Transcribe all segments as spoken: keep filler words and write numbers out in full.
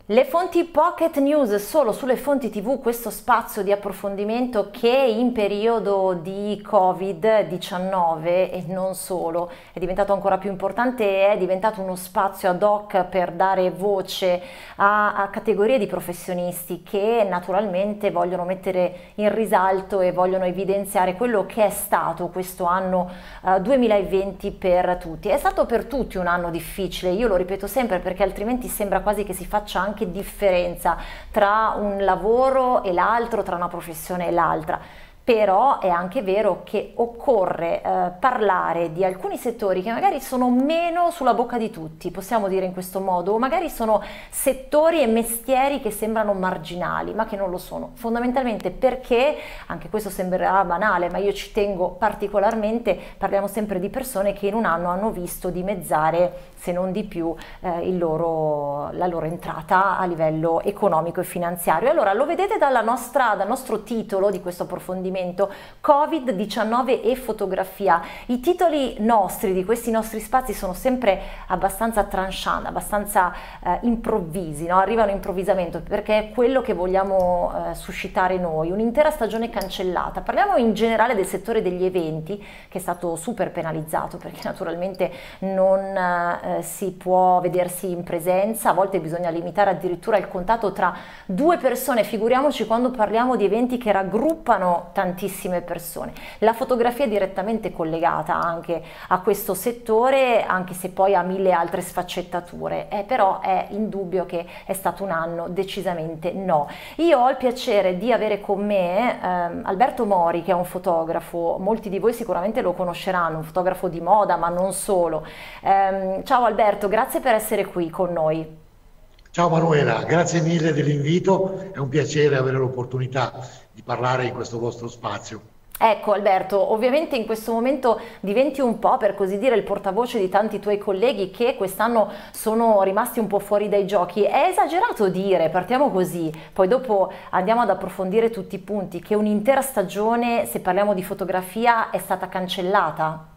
Le fonti Pocket News, solo sulle fonti ti vu, questo spazio di approfondimento che in periodo di covid diciannove e non solo è diventato ancora più importante, è diventato uno spazio ad hoc per dare voce a, a categorie di professionisti che naturalmente vogliono mettere in risalto e vogliono evidenziare quello che è stato questo anno eh, duemilaventi per tutti. È stato per tutti un anno difficile, io lo ripeto sempre perché altrimenti sembra quasi che si faccia anche differenza tra un lavoro e l'altro, tra una professione e l'altra. Però è anche vero che occorre eh, parlare di alcuni settori che magari sono meno sulla bocca di tutti, possiamo dire in questo modo, o magari sono settori e mestieri che sembrano marginali, ma che non lo sono. Fondamentalmente perché, anche questo sembrerà banale, ma io ci tengo particolarmente, parliamo sempre di persone che in un anno hanno visto dimezzare, se non di più, eh, il loro, la loro entrata a livello economico e finanziario. Allora, lo vedete dalla nostra, dal nostro titolo di questo approfondimento, covid diciannove e fotografia. I titoli nostri di questi nostri spazi sono sempre abbastanza tranchant, abbastanza eh, improvvisi, no? Arrivano improvvisamente perché è quello che vogliamo eh, suscitare noi, un'intera stagione cancellata. Parliamo in generale del settore degli eventi, che è stato super penalizzato perché naturalmente non eh, si può vedersi in presenza, a volte bisogna limitare addirittura il contatto tra due persone, figuriamoci quando parliamo di eventi che raggruppano tantissime persone. La fotografia è direttamente collegata anche a questo settore, anche se poi ha mille altre sfaccettature, eh, però è indubbio che è stato un anno decisamente no. Io ho il piacere di avere con me ehm, Alberto Mori, che è un fotografo, molti di voi sicuramente lo conosceranno, un fotografo di moda ma non solo. Ehm, ciao Alberto, grazie per essere qui con noi. Ciao Manuela, grazie mille dell'invito, è un piacere avere l'opportunità di parlare in questo vostro spazio. Ecco Alberto, ovviamente in questo momento diventi un po', per così dire, il portavoce di tanti tuoi colleghi che quest'anno sono rimasti un po' fuori dai giochi. È esagerato dire, partiamo così, poi dopo andiamo ad approfondire tutti i punti, che un'intera stagione, se parliamo di fotografia, è stata cancellata?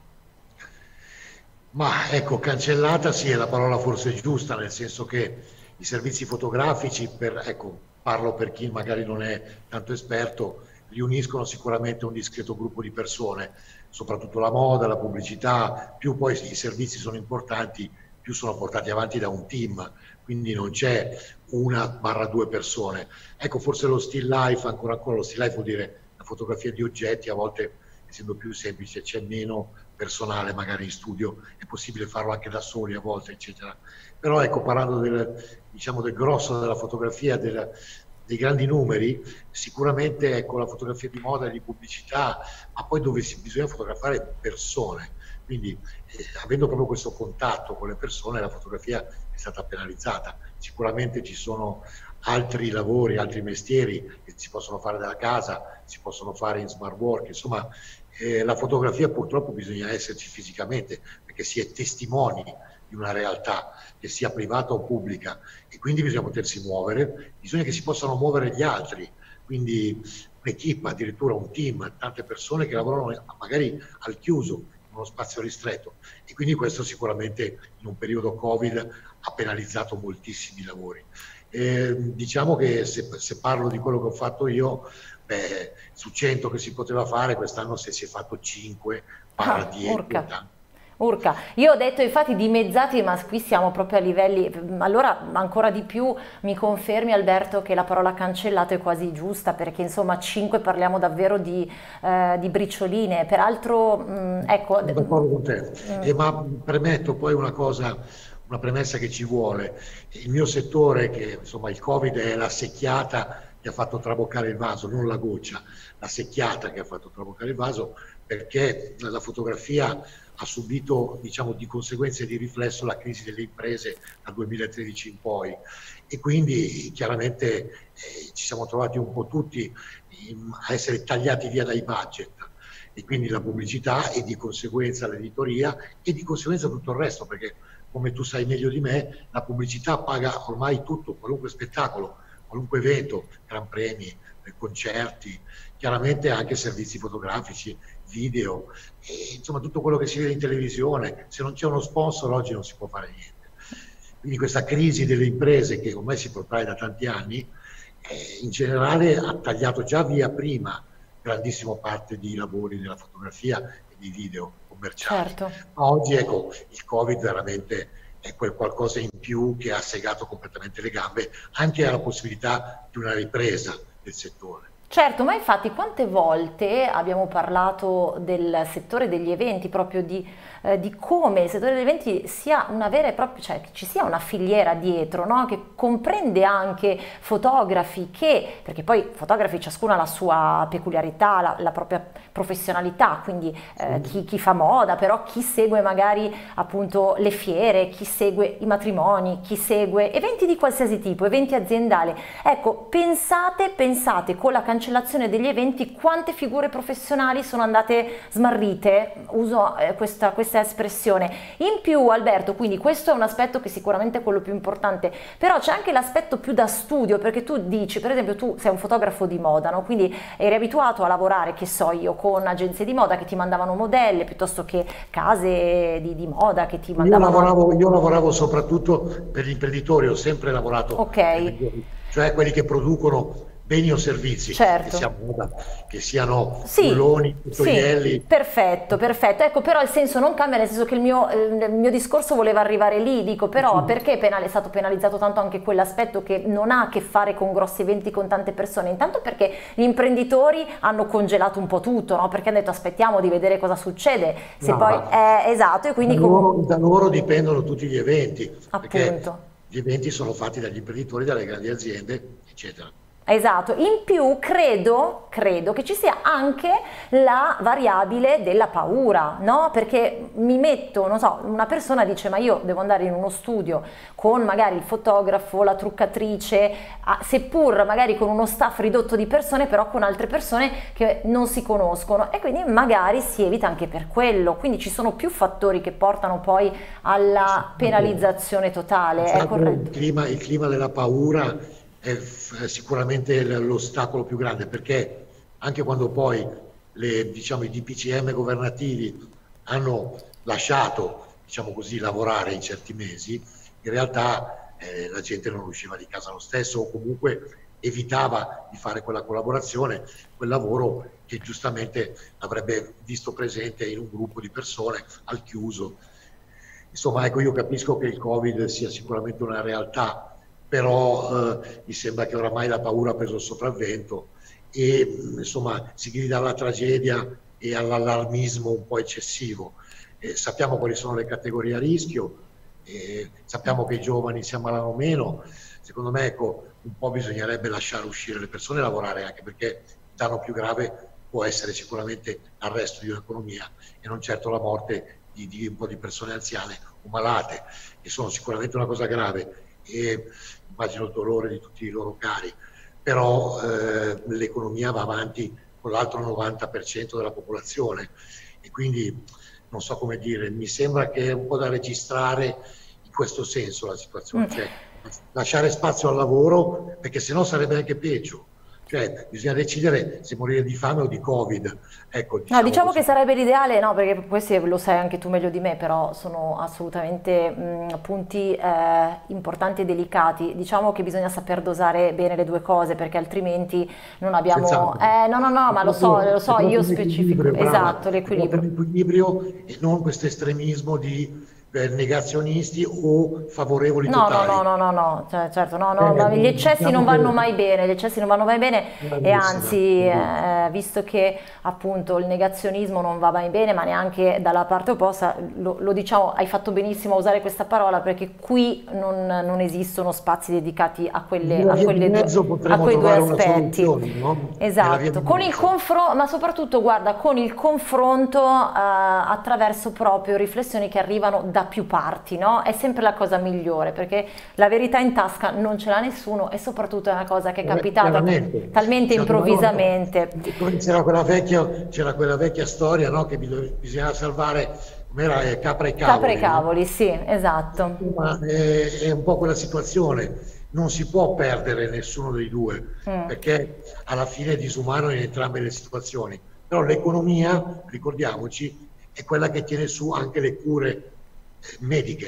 Ma ecco, cancellata sì, è la parola forse giusta, nel senso che i servizi fotografici, per, ecco, parlo per chi magari non è tanto esperto, riuniscono sicuramente un discreto gruppo di persone, soprattutto la moda, la pubblicità, più poi i servizi sono importanti, più sono portati avanti da un team, quindi non c'è una barra due persone. Ecco, forse lo still life, ancora ancora lo still life vuol dire la fotografia di oggetti, a volte essendo più semplice c'è meno personale magari in studio, è possibile farlo anche da soli a volte, eccetera. Però ecco, parlando del, diciamo, del grosso della fotografia, del, dei grandi numeri, sicuramente ecco, la fotografia di moda e di pubblicità, ma poi dove si, bisogna fotografare persone, quindi eh, avendo proprio questo contatto con le persone, la fotografia è stata penalizzata. Sicuramente ci sono altri lavori, altri mestieri che si possono fare da casa, si possono fare in smart work, insomma eh, la fotografia purtroppo bisogna esserci fisicamente perché si è testimoni di una realtà, che sia privata o pubblica, e quindi bisogna potersi muovere, bisogna che si possano muovere gli altri, quindi un'equipe, addirittura un team, tante persone che lavorano magari al chiuso, in uno spazio ristretto, e quindi questo sicuramente in un periodo Covid ha penalizzato moltissimi lavori. Eh, diciamo che se, se parlo di quello che ho fatto io, beh, su cento che si poteva fare, quest'anno se si è fatto cinque, Ah, dieci, urca. tanto. Urca, io ho detto infatti dimezzati, ma qui siamo proprio a livelli, allora ancora di più mi confermi Alberto che la parola cancellato è quasi giusta, perché insomma cinque parliamo davvero di, eh, di bricioline, peraltro mh, ecco. Sono d'accordo con te, mm, eh, ma premetto poi una cosa, una premessa che ci vuole. Il mio settore, che insomma il Covid è la secchiata che ha fatto traboccare il vaso, non la goccia, la secchiata che ha fatto traboccare il vaso, perché la fotografia ha subito, diciamo, di conseguenza e di riflesso la crisi delle imprese dal duemilatredici in poi, e quindi chiaramente eh, ci siamo trovati un po' tutti in, a essere tagliati via dai budget, e quindi la pubblicità e di conseguenza l'editoria e di conseguenza tutto il resto, perché come tu sai meglio di me, la pubblicità paga ormai tutto, qualunque spettacolo, qualunque evento, gran premi, concerti, chiaramente anche servizi fotografici, video, e, insomma tutto quello che si vede in televisione. Se non c'è uno sponsor oggi non si può fare niente. quindi questa crisi delle imprese che ormai si protrae da tanti anni, eh, in generale ha tagliato già via prima grandissima parte di lavori nella fotografia e di video commerciali. Certo. Ma oggi ecco, il Covid veramente è quel qualcosa in più che ha segato completamente le gambe anche alla possibilità di una ripresa del settore. Certo, ma infatti quante volte abbiamo parlato del settore degli eventi, proprio di, eh, di come il settore degli eventi sia una vera e propria, cioè che ci sia una filiera dietro, no? Che comprende anche fotografi che, perché poi fotografi ciascuno ha la sua peculiarità, la, la propria professionalità, quindi eh, chi, chi fa moda, però chi segue magari appunto le fiere, chi segue i matrimoni, chi segue eventi di qualsiasi tipo, eventi aziendali. Ecco, pensate, pensate con la cancellazione degli eventi quante figure professionali sono andate smarrite, uso eh, questa, questa espressione. In più, Alberto, quindi questo è un aspetto che sicuramente è quello più importante, però c'è anche l'aspetto più da studio, perché tu dici, per esempio, tu sei un fotografo di moda, no? Quindi eri abituato a lavorare, che so io, con agenzie di moda che ti mandavano modelle, piuttosto che case di, di moda che ti mandavano... Io lavoravo, io lavoravo soprattutto per gli imprenditori, ho sempre lavorato, Ok. cioè quelli che producono beni o servizi, Certo. che siano moda, che siano Sì, bulloni, sì, gioielli. perfetto, perfetto. Ecco, però il senso non cambia, nel senso che il mio, eh, il mio discorso voleva arrivare lì, dico, però perché è penale- è stato penalizzato tanto anche quell'aspetto che non ha a che fare con grossi eventi, con tante persone? Intanto perché gli imprenditori hanno congelato un po' tutto, no? Perché hanno detto aspettiamo di vedere cosa succede, se No, poi ma è esatto, e quindi da comunque, loro, da loro dipendono tutti gli eventi, perché appunto. gli eventi sono fatti dagli imprenditori, dalle grandi aziende, eccetera. Esatto, in più credo, credo che ci sia anche la variabile della paura, no? Perché mi metto, non so, una persona dice ma io devo andare in uno studio con magari il fotografo, la truccatrice, a- seppur magari con uno staff ridotto di persone, però con altre persone che non si conoscono, e quindi magari si evita anche per quello, quindi ci sono più fattori che portano poi alla penalizzazione totale, è Infatti, il corretto? clima, il clima della paura è f- sicuramente l- l'ostacolo più grande, perché anche quando poi le, diciamo, i D P C M governativi hanno lasciato, diciamo così, lavorare in certi mesi, in realtà eh, la gente non usciva di casa lo stesso, o comunque evitava di fare quella collaborazione, quel lavoro che giustamente avrebbe visto presente in un gruppo di persone al chiuso. Insomma, ecco, io capisco che il Covid sia sicuramente una realtà, però eh, mi sembra che oramai la paura ha preso il sopravvento e mh, insomma si grida alla tragedia e all'allarmismo un po' eccessivo. Eh, sappiamo quali sono le categorie a rischio, eh, sappiamo che i giovani si ammalano meno. Secondo me, ecco, un po' bisognerebbe lasciare uscire le persone e lavorare, anche perché il danno più grave può essere sicuramente l'arresto di un'economia e non certo la morte di, di un po' di persone anziane o malate, che sono sicuramente una cosa grave, e immagino il dolore di tutti i loro cari, però eh, l'economia va avanti con l'altro novanta per cento della popolazione e quindi non so come dire, mi sembra che è un po' da registrare in questo senso la situazione, Mm. cioè lasciare spazio al lavoro, perché sennò sarebbe anche peggio. Cioè, bisogna decidere se morire di fame o di Covid. Ecco, No, diciamo diciamo così. che sarebbe l'ideale, no, perché questo lo sai anche tu meglio di me, però sono assolutamente mh, punti eh, importanti e delicati. Diciamo che bisogna saper dosare bene le due cose, perché altrimenti non abbiamo... Senz'altro. Eh, no, no, no, È ma lo so, proprio, lo è so, proprio io un specifico, equilibrio, brava, esatto, è proprio l'equilibrio. un equilibrio e non questo estremismo di eh, negazionisti o favorevoli No, no, totali. no, no, no, no, cioè, certo, no, no, ma gli Eh, eccessi non diciamo vanno che mai bene, gli eccessi non vanno mai bene e bravissima, anzi, bravissima. eh, visto che appunto il negazionismo non va mai bene, ma neanche dalla parte opposta, lo, lo diciamo, hai fatto benissimo a usare questa parola perché qui non, non esistono spazi dedicati a quelle, Nella a via di quelle due, mezzo a potremo quei due trovare una aspetti. soluzione, no? Nella via Esatto, di con il mezzo. confronto, ma soprattutto guarda, con il confronto eh, attraverso proprio riflessioni che arrivano da più parti, no? È sempre la cosa migliore perché la verità in tasca non ce l'ha nessuno e soprattutto è una cosa che è Chiar- capitata Chiaramente, talmente cioè, una volta improvvisamente. c'era quella vecchia, c'era quella vecchia storia, no? Che bisog- bisognava salvare, com'era, eh, capra e Capre e cavoli, no? cavoli, sì, esatto. Ma è, è un po' quella situazione, non si può perdere nessuno dei due, Mm. perché alla fine è disumano in entrambe le situazioni. Però l'economia, ricordiamoci, è quella che tiene su anche le cure eh, mediche.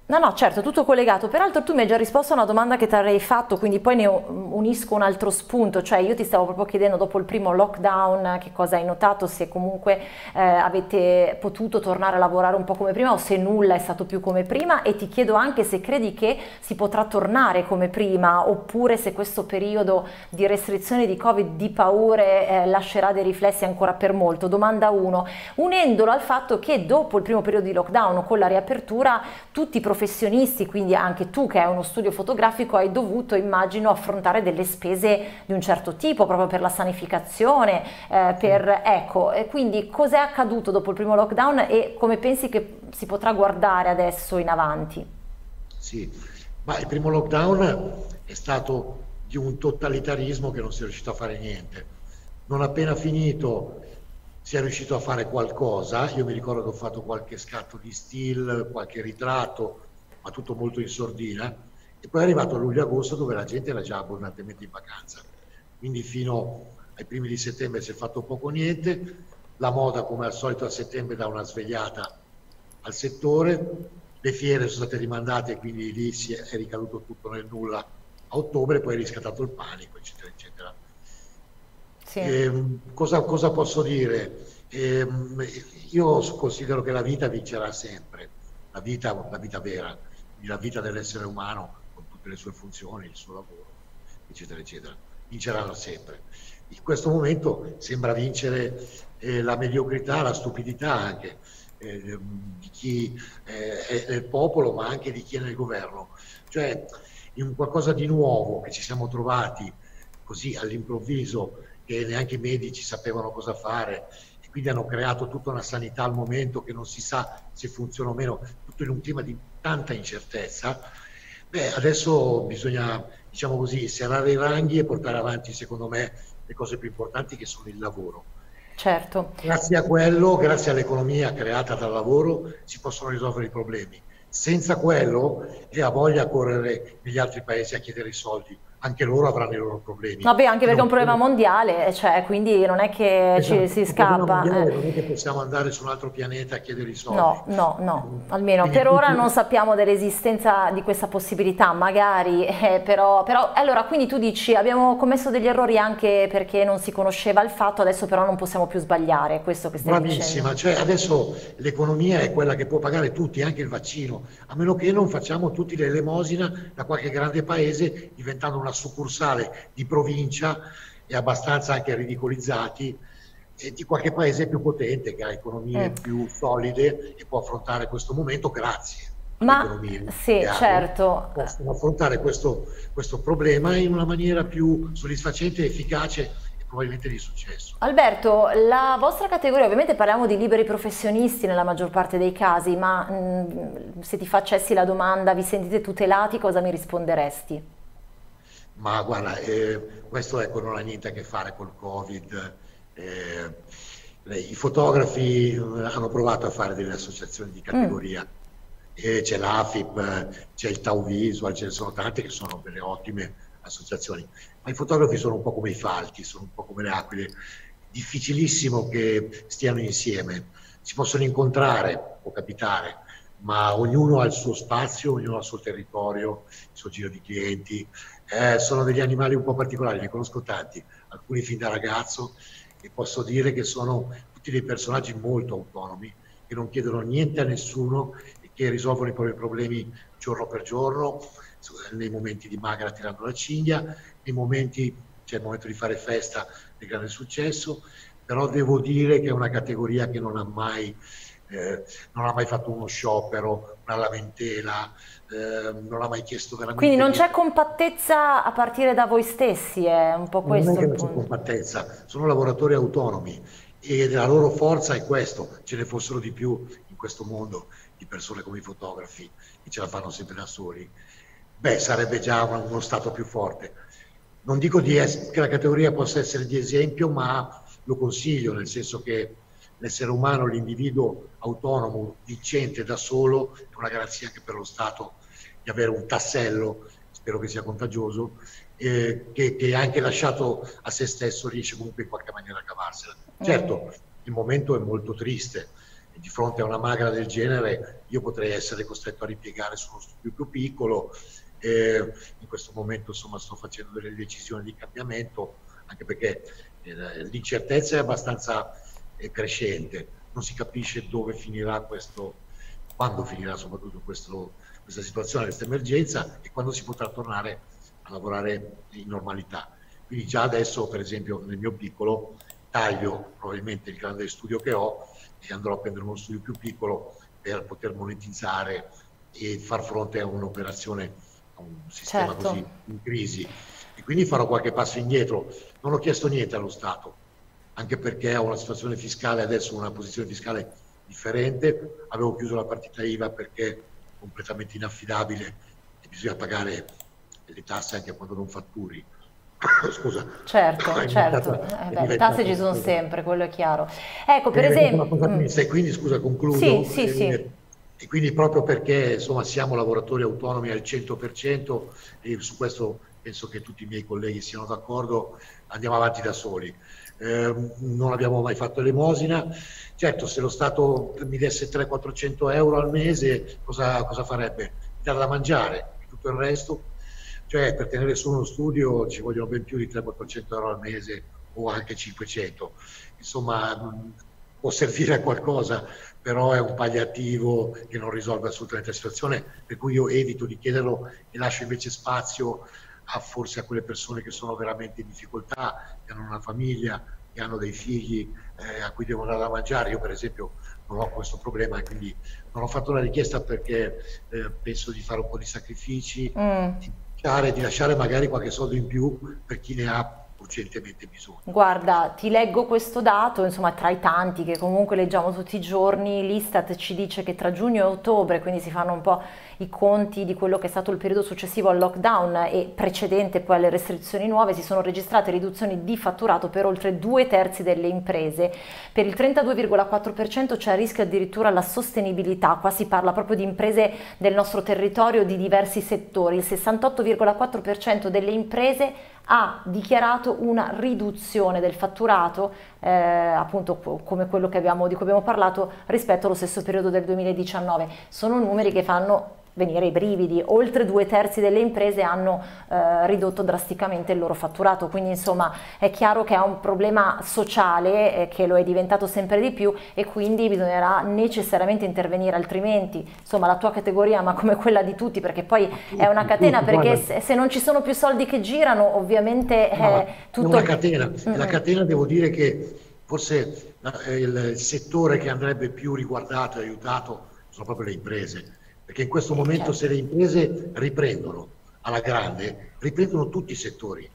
No, no, certo, tutto collegato. Peraltro tu mi hai già risposto a una domanda che ti avrei fatto, quindi poi ne unisco un altro spunto, cioè io ti stavo proprio chiedendo dopo il primo lockdown che cosa hai notato, se comunque eh, avete potuto tornare a lavorare un po' come prima o se nulla è stato più come prima, e ti chiedo anche se credi che si potrà tornare come prima oppure se questo periodo di restrizioni di Covid, di paure, eh, lascerà dei riflessi ancora per molto. Domanda uno, unendolo al fatto che dopo il primo periodo di lockdown con la riapertura tutti i professionisti, quindi anche tu che hai uno studio fotografico, hai dovuto, immagino, affrontare delle spese di un certo tipo proprio per la sanificazione, eh, per, ecco, e quindi cos'è accaduto dopo il primo lockdown e come pensi che si potrà guardare adesso in avanti? Sì, ma il primo lockdown è stato di un totalitarismo che non si è riuscito a fare niente. Non appena finito si è riuscito a fare qualcosa. Io mi ricordo che ho fatto qualche scatto di still, qualche ritratto, ma tutto molto in sordina, e poi è arrivato luglio-agosto dove la gente era già abbondantemente in vacanza, quindi fino ai primi di settembre si è fatto poco o niente. La moda come al solito a settembre dà una svegliata al settore, le fiere sono state rimandate, quindi lì si è, è ricaduto tutto nel nulla a ottobre, poi è riscattato il panico, eccetera eccetera. Sì. Eh, cosa, cosa posso dire? Eh, io considero che la vita vincerà sempre, la vita, la vita vera, la vita dell'essere umano con tutte le sue funzioni, il suo lavoro, eccetera eccetera, vinceranno sempre. In questo momento sembra vincere eh, la mediocrità, la stupidità anche eh, di chi eh, è nel popolo, ma anche di chi è nel governo, cioè in qualcosa di nuovo che ci siamo trovati così all'improvviso, che neanche i medici sapevano cosa fare, e quindi hanno creato tutta una sanità al momento che non si sa se funziona o meno, tutto in un clima di tanta incertezza. Beh, adesso bisogna, diciamo così, serrare i ranghi e portare avanti, secondo me, le cose più importanti, che sono il lavoro. Certo. Grazie a quello, grazie all'economia creata dal lavoro, si possono risolvere i problemi. Senza quello, e ha voglia a correre negli altri paesi a chiedere i soldi, anche loro avranno i loro problemi. Vabbè, anche perché è un Non problema mondiale, cioè, quindi non è che esatto, ci si un problema scappa. mondiale, eh. non è che possiamo andare su un altro pianeta a chiedere i soldi. No, no, no, almeno Quindi per ora tutti, non sappiamo dell'esistenza di questa possibilità, magari, eh, però, però, allora, quindi tu dici abbiamo commesso degli errori anche perché non si conosceva il fatto, adesso però non possiamo più sbagliare, è questo che stai bravissima, dicendo. cioè adesso l'economia è quella che può pagare tutti, anche il vaccino, a meno che non facciamo tutti l'elemosina da qualche grande paese, diventando una succursale di provincia e abbastanza anche ridicolizzati, e di qualche paese più potente, che ha economie Mm. più solide e può affrontare questo momento grazie alle Ma economie sì, che hanno, certo. possono affrontare questo, questo problema in una maniera più soddisfacente, efficace e probabilmente di successo. Alberto, la vostra categoria, ovviamente parliamo di liberi professionisti nella maggior parte dei casi, ma mh, se ti facessi la domanda, vi sentite tutelati, cosa mi risponderesti? Ma guarda, eh, questo ecco, non ha niente a che fare col Covid. Eh, I fotografi eh, hanno provato a fare delle associazioni di Mm. categoria, e c'è l'AFIP, eh, c'è il Tau Visual, ce ne sono tante che sono delle ottime associazioni, ma i fotografi sono un po' come i falchi, sono un po' come le aquile, difficilissimo che stiano insieme. Si possono incontrare, può capitare, ma ognuno ha il suo spazio, ognuno ha il suo territorio, il suo giro di clienti. Eh, sono degli animali un po' particolari, ne conosco tanti, alcuni fin da ragazzo, e posso dire che sono tutti dei personaggi molto autonomi, che non chiedono niente a nessuno e che risolvono i propri problemi giorno per giorno, nei momenti di magra tirando la cinghia, nei momenti, c'è il momento di fare festa di grande successo, però devo dire che è una categoria che non ha mai, eh, non ha mai fatto uno sciopero, una lamentela, eh, non ha mai chiesto Quindi veramente non c'è niente. compattezza a partire da voi stessi, è un po' Non è questo che il non c'è punto. compattezza, sono lavoratori autonomi e la loro forza è questo, ce ne fossero di più in questo mondo di persone come i fotografi che ce la fanno sempre da soli, beh, sarebbe già uno, uno stato più forte. Non dico di es- che la categoria possa essere di esempio, ma lo consiglio, nel senso che l'essere umano, l'individuo autonomo, vincente da solo, è una garanzia anche per lo Stato di avere un tassello, spero che sia contagioso, eh, che, che anche lasciato a se stesso riesce comunque in qualche maniera a cavarsela. Mm. Certo, il momento è molto triste, di fronte a una magra del genere io potrei essere costretto a ripiegare su uno studio più piccolo. Eh, in questo momento insomma sto facendo delle decisioni di cambiamento, anche perché eh, l'incertezza è abbastanza eh, crescente, non si capisce dove finirà questo, quando finirà soprattutto questo, questa situazione, questa emergenza, e quando si potrà tornare a lavorare in normalità. Quindi già adesso, per esempio, nel mio piccolo taglio probabilmente il grande studio che ho e andrò a prendere uno studio più piccolo per poter monetizzare e far fronte a un'operazione, a un sistema Certo. così in crisi. E quindi farò qualche passo indietro. Non ho chiesto niente allo Stato, anche perché ho una situazione fiscale adesso, una posizione fiscale differente. Avevo chiuso la partita I V A perché è completamente inaffidabile e bisogna pagare le tasse anche quando non fatturi. Scusa, Certo, è certo, diventata, eh è beh, le tasse diventata ci una sono cosa, sempre, quello è chiaro. Ecco, è per diventata una esempio, cosa mm, mista. E quindi, scusa, sì, concludo, sì, sì, eh, e quindi proprio perché insomma siamo lavoratori autonomi al cento per cento, e su questo penso che tutti i miei colleghi siano d'accordo, andiamo avanti da soli. Eh, non abbiamo mai fatto elemosina. Certo, se lo Stato mi desse trecento quattrocento euro al mese, cosa, cosa farebbe? Mi dà da mangiare e tutto il resto. Cioè, per tenere su uno studio ci vogliono ben più di trecento quattrocento euro al mese, o anche cinquecento. Insomma, mh, può servire a qualcosa, però è un palliativo che non risolve assolutamente la situazione, per cui io evito di chiederlo e lascio invece spazio a forse a quelle persone che sono veramente in difficoltà, che hanno una famiglia, che hanno dei figli eh, a cui devono dare da mangiare. Io per esempio non ho questo problema, e quindi non ho fatto la richiesta perché eh, penso di fare un po' di sacrifici, mm. di lasciare, di lasciare magari qualche soldo in più per chi ne ha urgentemente bisogno. Guarda, ti leggo questo dato, insomma, tra i tanti che comunque leggiamo tutti i giorni. L'Istat ci dice che tra giugno e ottobre, quindi si fanno un po' i conti di quello che è stato il periodo successivo al lockdown e precedente poi alle restrizioni nuove, si sono registrate riduzioni di fatturato per oltre due terzi delle imprese. Per il trentadue virgola quattro per cento c'è a rischio addirittura la sostenibilità. Qua si parla proprio di imprese del nostro territorio di diversi settori. Il sessantotto virgola quattro per cento delle imprese ha dichiarato una riduzione del fatturato, eh, appunto come quello che abbiamo, di cui abbiamo parlato, rispetto allo stesso periodo del duemiladiciannove. Sono numeri che fanno venire i brividi. Oltre due terzi delle imprese hanno eh, ridotto drasticamente il loro fatturato, quindi insomma è chiaro che è un problema sociale, eh, che lo è diventato sempre di più, e quindi bisognerà necessariamente intervenire, altrimenti insomma la tua categoria, ma come quella di tutti, perché poi è una catena, perché se, se non ci sono più soldi che girano ovviamente No, è è tutto... una catena. Mm-mm. La catena, devo dire che forse eh, il, il settore che andrebbe più riguardato e aiutato sono proprio le imprese, perché in questo Eh, momento certo. se le imprese riprendono alla grande, riprendono tutti i settori.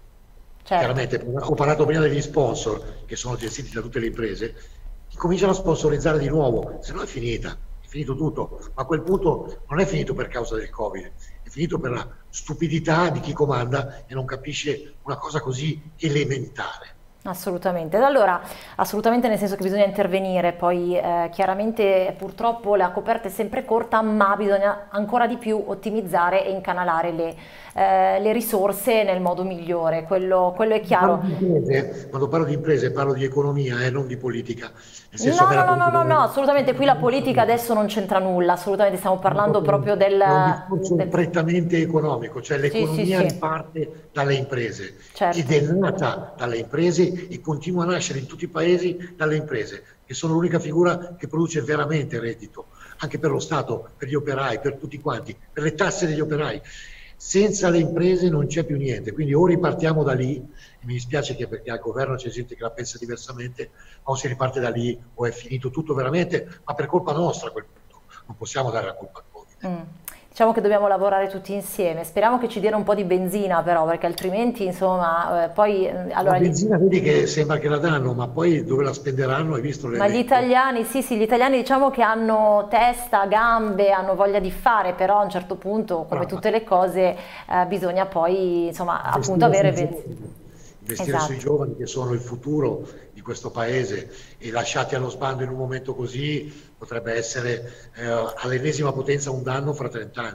Certo. Chiaramente, ho parlato prima degli sponsor che sono gestiti da tutte le imprese, cominciano a sponsorizzare di nuovo, se no è finita, è finito tutto. Ma a quel punto non è finito per causa del Covid, è finito per la stupidità di chi comanda e non capisce una cosa così elementare. Assolutamente, ed allora assolutamente, nel senso che bisogna intervenire, poi eh, chiaramente purtroppo la coperta è sempre corta, ma bisogna ancora di più ottimizzare e incanalare le, eh, le risorse nel modo migliore, quello, quello è Parlo chiaro. di imprese, quando parlo di imprese parlo di economia e eh, non di politica, nel senso a No, me no, la no, no, politica no, no, non assolutamente, qui la politica non- adesso non c'entra nulla, assolutamente, stiamo è parlando proprio proprio- del... è un discorso del... prettamente economico, cioè Sì, sì, l'economia sì, riparte dalle imprese ed certo. è nata dalle imprese e continua a nascere in tutti i paesi dalle imprese, che sono l'unica figura che produce veramente reddito, anche per lo Stato, per gli operai, per tutti quanti, per le tasse degli operai. Senza le imprese non c'è più niente, quindi o ripartiamo da lì, e mi dispiace che perché al governo c'è gente che la pensa diversamente, o si riparte da lì o è finito tutto veramente, ma per colpa nostra a quel punto, non possiamo dare la colpa al Covid. Mm. Diciamo che dobbiamo lavorare tutti insieme, speriamo che ci diano un po' di benzina però, perché altrimenti insomma eh, poi eh, La allora gli, benzina vedi che sembra che la danno, ma poi dove la spenderanno hai visto ma gli l'elenco? italiani, sì sì, gli italiani diciamo che hanno testa, gambe, hanno voglia di fare, però a un certo punto, come Brava. tutte le cose, eh, bisogna poi insomma appunto Investire avere sui benzina. giovani, investire sui Esatto. giovani che sono il futuro di questo paese, e lasciati allo sbando in un momento così potrebbe essere eh, all'ennesima potenza un danno fra trenta anni.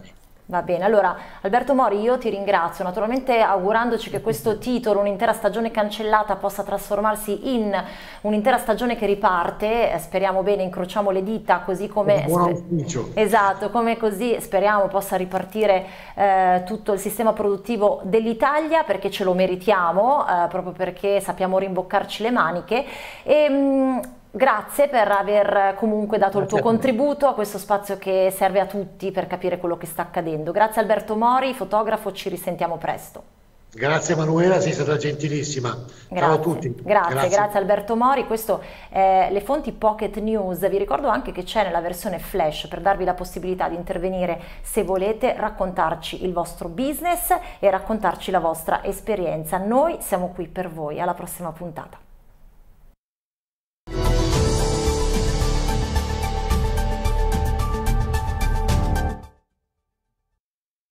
Va bene, allora Alberto Mori, io ti ringrazio, naturalmente augurandoci che questo titolo, un'intera stagione cancellata, possa trasformarsi in un'intera stagione che riparte, eh, speriamo bene, incrociamo le dita, così come... Un buon auspicio. Esatto, come così speriamo possa ripartire eh, tutto il sistema produttivo dell'Italia, perché ce lo meritiamo, eh, proprio perché sappiamo rimboccarci le maniche. E, mh, grazie per aver comunque dato il tuo contributo a questo spazio che serve a tutti per capire quello che sta accadendo. Grazie Alberto Mori, fotografo, ci risentiamo presto. Grazie Manuela, sei stata gentilissima. Grazie. Ciao a tutti. Grazie, grazie, grazie Alberto Mori. Questo è le fonti Pocket News. Vi ricordo anche che c'è nella versione flash per darvi la possibilità di intervenire se volete, raccontarci il vostro business e raccontarci la vostra esperienza. Noi siamo qui per voi. Alla prossima puntata.